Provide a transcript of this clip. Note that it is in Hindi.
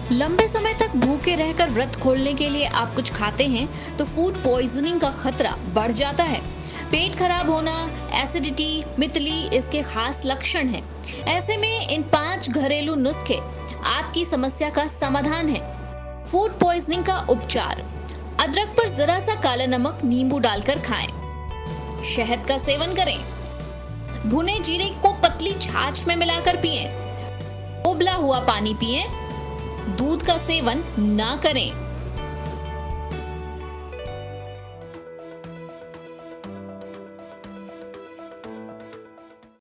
लंबे समय तक भूखे रहकर व्रत खोलने के लिए आप कुछ खाते हैं तो फूड पॉइजनिंग का खतरा बढ़ जाता है। पेट खराब होना, एसिडिटी, मितली इसके खास लक्षण हैं। ऐसे में इन 5 घरेलू नुस्खे आपकी समस्या का समाधान है। फूड पॉइजनिंग का उपचार। अदरक पर जरा सा काला नमक, नींबू डालकर खाएं। शहद का सेवन करें। भुने जीरे को पतली छाछ में मिलाकर पिएं। उबला हुआ पानी पिएं। दूध का सेवन ना करें।